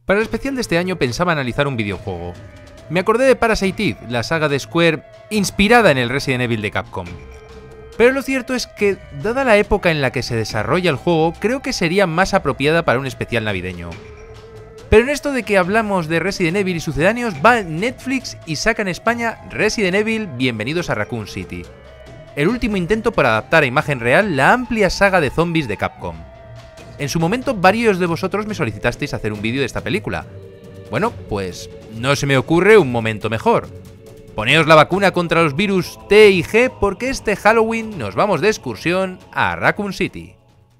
Para el especial de este año pensaba analizar un videojuego. Me acordé de Parasite Eve, la saga de Square inspirada en el Resident Evil de Capcom. Pero lo cierto es que, dada la época en la que se desarrolla el juego, creo que sería más apropiada para un especial navideño. Pero en esto de que hablamos de Resident Evil y sucedáneos, va Netflix y saca en España Resident Evil Bienvenidos a Raccoon City, el último intento por adaptar a imagen real la amplia saga de zombies de Capcom. En su momento varios de vosotros me solicitasteis hacer un vídeo de esta película. Bueno, pues no se me ocurre un momento mejor. Poneos la vacuna contra los virus T y G porque este Halloween nos vamos de excursión a Raccoon City.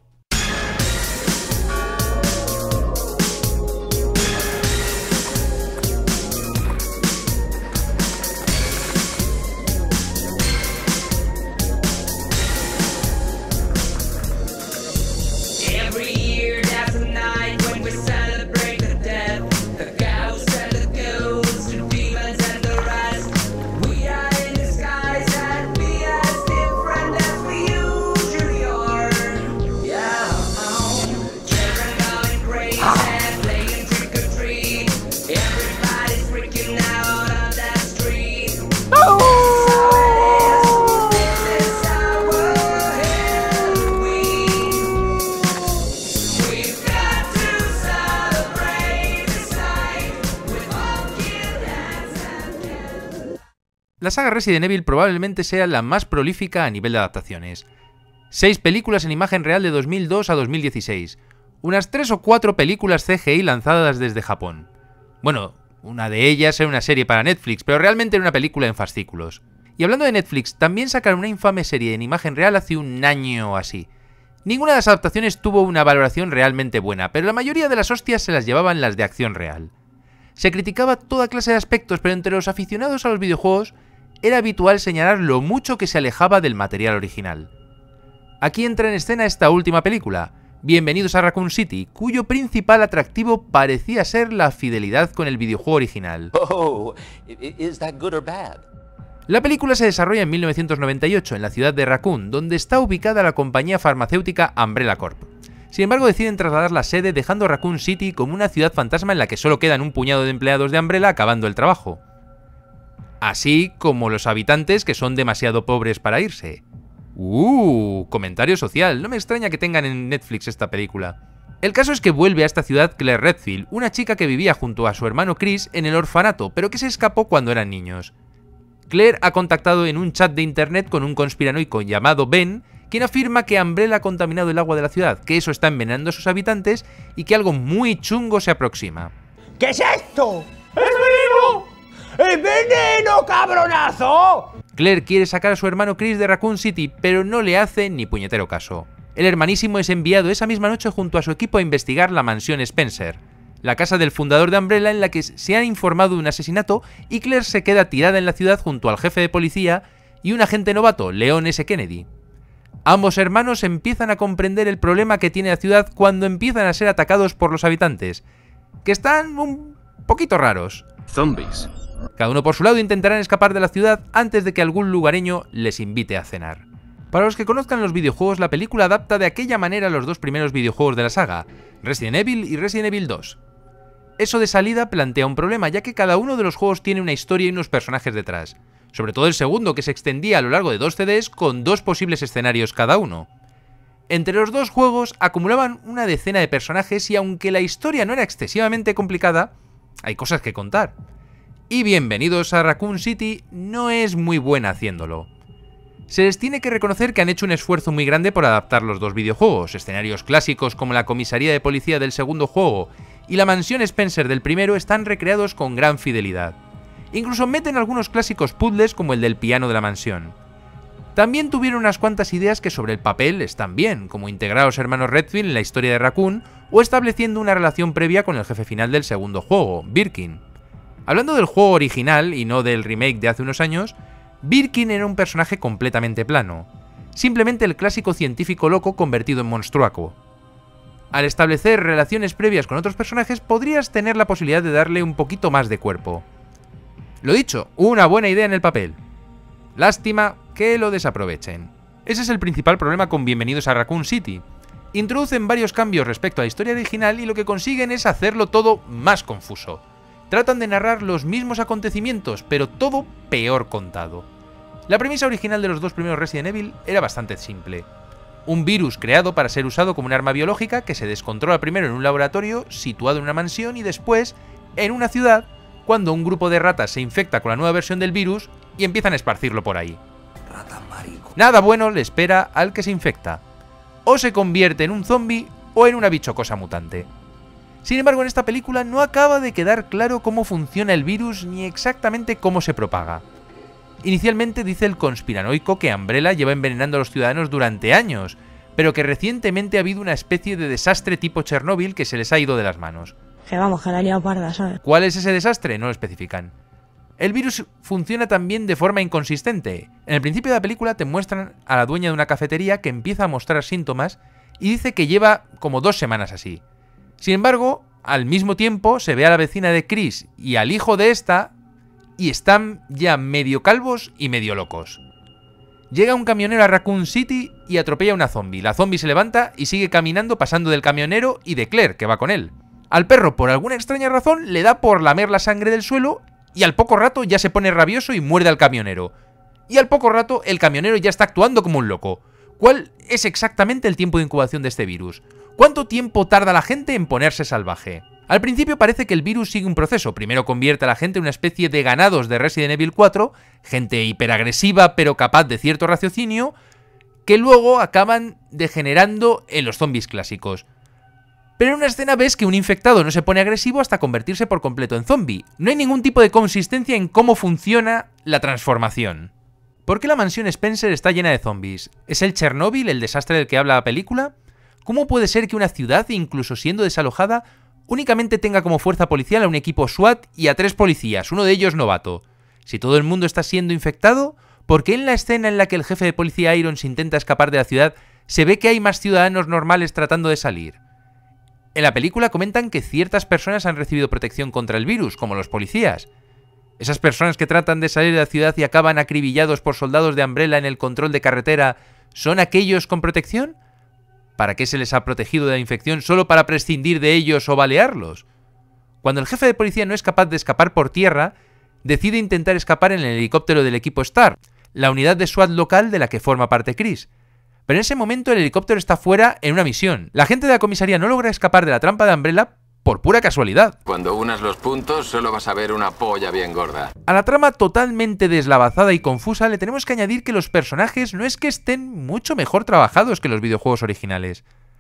La saga Resident Evil probablemente sea la más prolífica a nivel de adaptaciones. 6 películas en imagen real de 2002 a 2016, unas 3 o 4 películas CGI lanzadas desde Japón. Bueno, una de ellas era una serie para Netflix, pero realmente era una película en fascículos. Y hablando de Netflix, también sacaron una infame serie en imagen real hace un año o así. Ninguna de las adaptaciones tuvo una valoración realmente buena, pero la mayoría de las hostias se las llevaban las de acción real. Se criticaba toda clase de aspectos, pero entre los aficionados a los videojuegos era habitual señalar lo mucho que se alejaba del material original. Aquí entra en escena esta última película, Bienvenidos a Raccoon City, cuyo principal atractivo parecía ser la fidelidad con el videojuego original. Oh, is that good or bad? La película se desarrolla en 1998 en la ciudad de Raccoon, donde está ubicada la compañía farmacéutica Umbrella Corp. Sin embargo, deciden trasladar la sede dejando Raccoon City como una ciudad fantasma en la que solo quedan un puñado de empleados de Umbrella acabando el trabajo. Así como los habitantes que son demasiado pobres para irse. Comentario social, no me extraña que tengan en Netflix esta película. El caso es que vuelve a esta ciudad Claire Redfield, una chica que vivía junto a su hermano Chris en el orfanato, pero que se escapó cuando eran niños. Claire ha contactado en un chat de internet con un conspiranoico llamado Ben, quien afirma que Umbrella ha contaminado el agua de la ciudad, que eso está envenenando a sus habitantes y que algo muy chungo se aproxima. ¿Qué es esto? ¡Es veneno! ¡Es veneno, cabronazo! Claire quiere sacar a su hermano Chris de Raccoon City, pero no le hace ni puñetero caso. El hermanísimo es enviado esa misma noche junto a su equipo a investigar la mansión Spencer, la casa del fundador de Umbrella en la que se ha informado de un asesinato, y Claire se queda tirada en la ciudad junto al jefe de policía y un agente novato, Leon S. Kennedy. Ambos hermanos empiezan a comprender el problema que tiene la ciudad cuando empiezan a ser atacados por los habitantes, que están un poquito raros. Zombies. Cada uno por su lado intentarán escapar de la ciudad antes de que algún lugareño les invite a cenar. Para los que conozcan los videojuegos, la película adapta de aquella manera los dos primeros videojuegos de la saga, Resident Evil y Resident Evil 2. Eso de salida plantea un problema, ya que cada uno de los juegos tiene una historia y unos personajes detrás, sobre todo el segundo, que se extendía a lo largo de 2 CDs con 2 posibles escenarios cada uno. Entre los dos juegos acumulaban una decena de personajes y aunque la historia no era excesivamente complicada, hay cosas que contar. Y Bienvenidos a Raccoon City no es muy buena haciéndolo. Se les tiene que reconocer que han hecho un esfuerzo muy grande por adaptar los dos videojuegos, escenarios clásicos como la comisaría de policía del segundo juego y la mansión Spencer del primero están recreados con gran fidelidad. Incluso meten algunos clásicos puzzles como el del piano de la mansión. También tuvieron unas cuantas ideas que sobre el papel están bien, como integrar a los hermanos Redfield en la historia de Raccoon o estableciendo una relación previa con el jefe final del segundo juego, Birkin. Hablando del juego original y no del remake de hace unos años, Birkin era un personaje completamente plano, simplemente el clásico científico loco convertido en monstruaco. Al establecer relaciones previas con otros personajes podrías tener la posibilidad de darle un poquito más de cuerpo. Lo dicho, una buena idea en el papel. Lástima que lo desaprovechen. Ese es el principal problema con Bienvenidos a Raccoon City. Introducen varios cambios respecto a la historia original y lo que consiguen es hacerlo todo más confuso. Tratan de narrar los mismos acontecimientos, pero todo peor contado. La premisa original de los dos primeros Resident Evil era bastante simple. Un virus creado para ser usado como un arma biológica que se descontrola primero en un laboratorio situado en una mansión y después en una ciudad cuando un grupo de ratas se infecta con la nueva versión del virus y empiezan a esparcirlo por ahí. Nada bueno le espera al que se infecta. O se convierte en un zombie o en una bichocosa mutante. Sin embargo, en esta película no acaba de quedar claro cómo funciona el virus ni exactamente cómo se propaga. Inicialmente dice el conspiranoico que Umbrella lleva envenenando a los ciudadanos durante años, pero que recientemente ha habido una especie de desastre tipo Chernóbil que se les ha ido de las manos. Que vamos, que la ha liado parda, ¿sabes? ¿Cuál es ese desastre? No lo especifican. El virus funciona también de forma inconsistente. En el principio de la película te muestran a la dueña de una cafetería que empieza a mostrar síntomas y dice que lleva como 2 semanas así. Sin embargo, al mismo tiempo se ve a la vecina de Chris y al hijo de esta y están ya medio calvos y medio locos. Llega un camionero a Raccoon City y atropella a una zombie. La zombie se levanta y sigue caminando pasando del camionero y de Claire, que va con él. Al perro, por alguna extraña razón, le da por lamer la sangre del suelo y al poco rato ya se pone rabioso y muerde al camionero. Y al poco rato el camionero ya está actuando como un loco. ¿Cuál es exactamente el tiempo de incubación de este virus? ¿Cuánto tiempo tarda la gente en ponerse salvaje? Al principio parece que el virus sigue un proceso. Primero convierte a la gente en una especie de ganados de Resident Evil 4, gente hiperagresiva pero capaz de cierto raciocinio, que luego acaban degenerando en los zombies clásicos. Pero en una escena ves que un infectado no se pone agresivo hasta convertirse por completo en zombie. No hay ningún tipo de consistencia en cómo funciona la transformación. ¿Por qué la mansión Spencer está llena de zombies? ¿Es el Chernóbil el desastre del que habla la película? ¿Cómo puede ser que una ciudad, incluso siendo desalojada, únicamente tenga como fuerza policial a un equipo SWAT y a 3 policías, uno de ellos novato? Si todo el mundo está siendo infectado, ¿por qué en la escena en la que el jefe de policía Irons intenta escapar de la ciudad se ve que hay más ciudadanos normales tratando de salir? En la película comentan que ciertas personas han recibido protección contra el virus, como los policías. ¿Esas personas que tratan de salir de la ciudad y acaban acribillados por soldados de Umbrella en el control de carretera son aquellos con protección? ¿Para qué se les ha protegido de la infección solo para prescindir de ellos o balearlos? Cuando el jefe de policía no es capaz de escapar por tierra, decide intentar escapar en el helicóptero del equipo STAR, la unidad de SWAT local de la que forma parte Chris. Pero en ese momento el helicóptero está fuera en una misión. La gente de la comisaría no logra escapar de la trampa de Umbrella por pura casualidad. Cuando unas los puntos, solo vas a ver una polla bien gorda. A la trama totalmente deslavazada y confusa le tenemos que añadir que los personajes no es que estén mucho mejor trabajados que los videojuegos originales.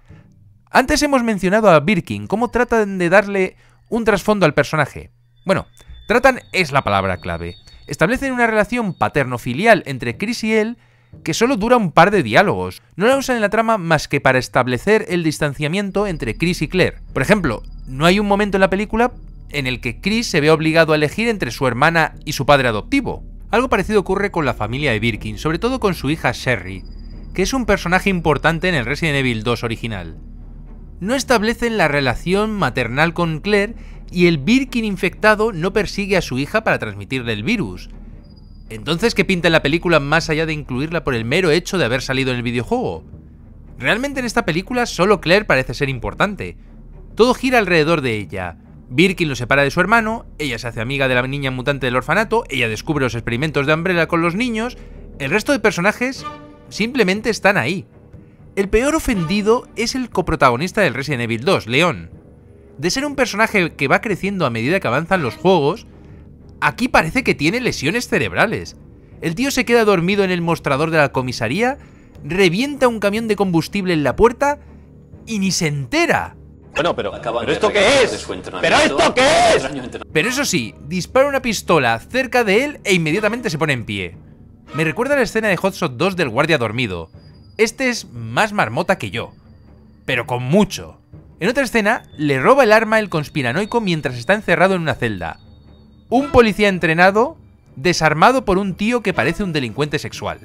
Antes hemos mencionado a Birkin, cómo tratan de darle un trasfondo al personaje. Bueno, tratan es la palabra clave. Establecen una relación paterno-filial entre Chris y él que solo dura un par de diálogos. No la usan en la trama más que para establecer el distanciamiento entre Chris y Claire. Por ejemplo, no hay un momento en la película en el que Chris se ve obligado a elegir entre su hermana y su padre adoptivo. Algo parecido ocurre con la familia de Birkin, sobre todo con su hija Sherry, que es un personaje importante en el Resident Evil 2 original. No establecen la relación maternal con Claire y el Birkin infectado no persigue a su hija para transmitirle el virus. Entonces, ¿qué pinta en la película más allá de incluirla por el mero hecho de haber salido en el videojuego? Realmente en esta película solo Claire parece ser importante. Todo gira alrededor de ella. Birkin lo separa de su hermano, ella se hace amiga de la niña mutante del orfanato, ella descubre los experimentos de Umbrella con los niños, el resto de personajes simplemente están ahí. El peor ofendido es el coprotagonista del Resident Evil 2, Leon. De ser un personaje que va creciendo a medida que avanzan los juegos, aquí parece que tiene lesiones cerebrales. El tío se queda dormido en el mostrador de la comisaría, revienta un camión de combustible en la puerta y ni se entera. Bueno, pero ¿esto qué es? ¿Pero esto qué es? Pero eso sí, dispara una pistola cerca de él e inmediatamente se pone en pie. Me recuerda a la escena de Hot Shot 2 del guardia dormido. Este es más marmota que yo, pero con mucho. En otra escena, le roba el arma el conspiranoico mientras está encerrado en una celda. Un policía entrenado, desarmado por un tío que parece un delincuente sexual.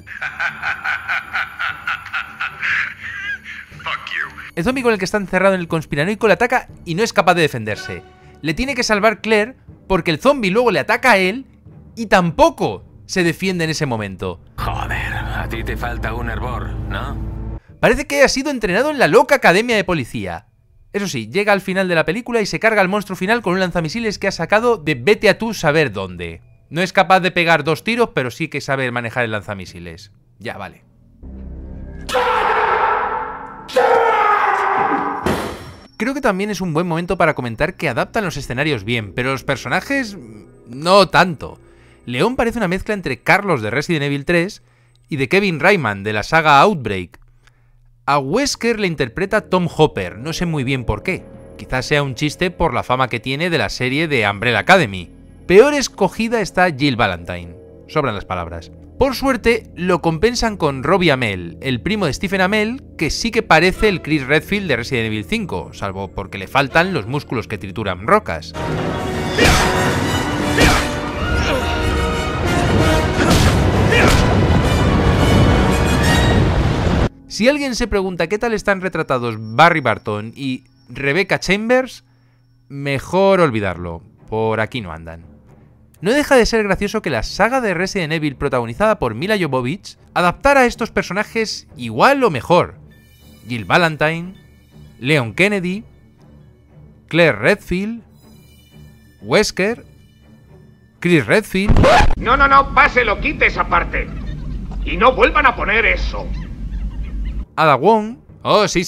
El zombie con el que está encerrado en el conspiranoico le ataca y no es capaz de defenderse. Le tiene que salvar Claire porque el zombie luego le ataca a él y tampoco se defiende en ese momento. Joder, a ti te falta un hervor, ¿no? Parece que haya sido entrenado en la loca academia de policía. Eso sí, llega al final de la película y se carga al monstruo final con un lanzamisiles que ha sacado de vete a tú saber dónde. No es capaz de pegar 2 tiros, pero sí que sabe manejar el lanzamisiles. Ya, vale. Creo que también es un buen momento para comentar que adaptan los escenarios bien, pero los personajes no tanto. Leon parece una mezcla entre Carlos de Resident Evil 3 y de Kevin Rayman de la saga Outbreak. A Wesker le interpreta Tom Hopper, no sé muy bien por qué. Quizás sea un chiste por la fama que tiene de la serie de Umbrella Academy. Peor escogida está Jill Valentine. Sobran las palabras. Por suerte, lo compensan con Robbie Amell, el primo de Stephen Amell, que sí que parece el Chris Redfield de Resident Evil 5, salvo porque le faltan los músculos que trituran rocas. Si alguien se pregunta qué tal están retratados Barry Barton y Rebecca Chambers, mejor olvidarlo, por aquí no andan. No deja de ser gracioso que la saga de Resident Evil protagonizada por Mila Jovovich adaptara a estos personajes igual o mejor. Jill Valentine, Leon Kennedy, Claire Redfield, Wesker, Chris Redfield... No, páselo, quite esa parte. Y no vuelvan a poner eso. Ada Wong... Oh, sí.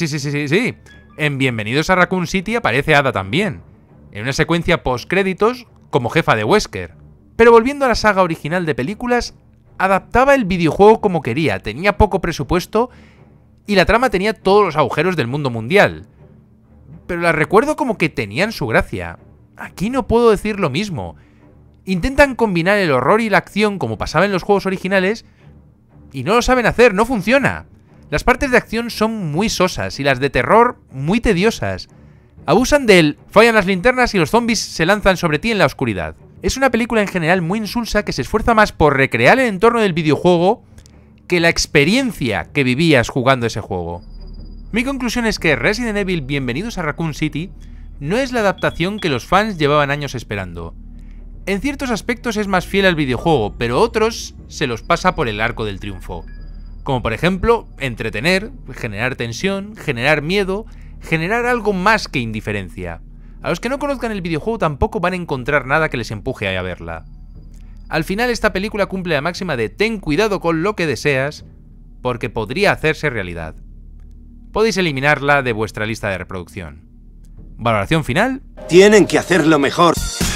En Bienvenidos a Raccoon City aparece Ada también, en una secuencia post-créditos como jefa de Wesker. Pero volviendo a la saga original de películas, adaptaba el videojuego como quería, tenía poco presupuesto y la trama tenía todos los agujeros del mundo mundial. Pero las recuerdo como que tenían su gracia. Aquí no puedo decir lo mismo. Intentan combinar el horror y la acción como pasaba en los juegos originales y no lo saben hacer, no funciona. Las partes de acción son muy sosas y las de terror muy tediosas. Abusan del fallan las linternas y los zombies se lanzan sobre ti en la oscuridad. Es una película en general muy insulsa que se esfuerza más por recrear el entorno del videojuego que la experiencia que vivías jugando ese juego. Mi conclusión es que Resident Evil Bienvenidos a Raccoon City no es la adaptación que los fans llevaban años esperando. En ciertos aspectos es más fiel al videojuego, pero otros se los pasa por el arco del triunfo. Como por ejemplo, entretener, generar tensión, generar miedo, generar algo más que indiferencia. A los que no conozcan el videojuego tampoco van a encontrar nada que les empuje a verla. Al final esta película cumple la máxima de ten cuidado con lo que deseas, porque podría hacerse realidad. Podéis eliminarla de vuestra lista de reproducción. Valoración final. Tienen que hacerlo mejor.